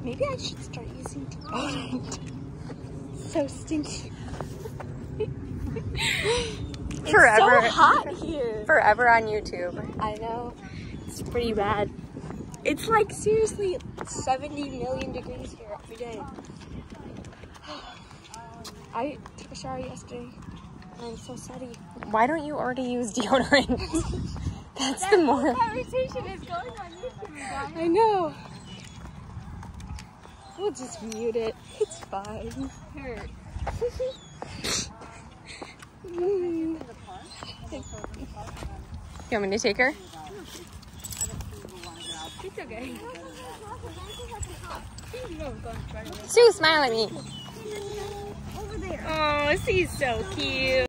Maybe I should start using deodorant. So stinky. Forever. It's so hot here. Forever on YouTube. I know. It's pretty bad. It's like seriously 70 million degrees here every day. I took a shower yesterday and I'm so sweaty. Why don't you already use deodorant? That's the more. Conversation is going on YouTube, guys. I know. We'll just mute it. It's fine. Here. You want me to take her? It's okay. Sue, smile at me. Over there. Oh, she's so cute.